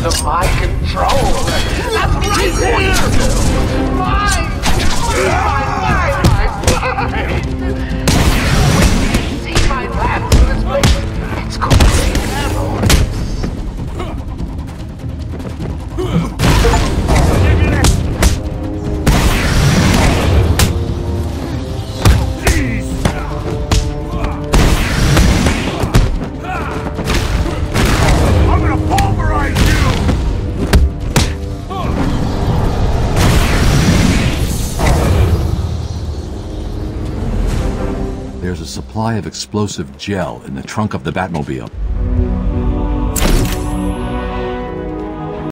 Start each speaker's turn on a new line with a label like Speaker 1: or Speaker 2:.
Speaker 1: under my control. That's right here! Mine! See my lab to this place? It's called
Speaker 2: There's a supply of explosive gel in the trunk of the Batmobile.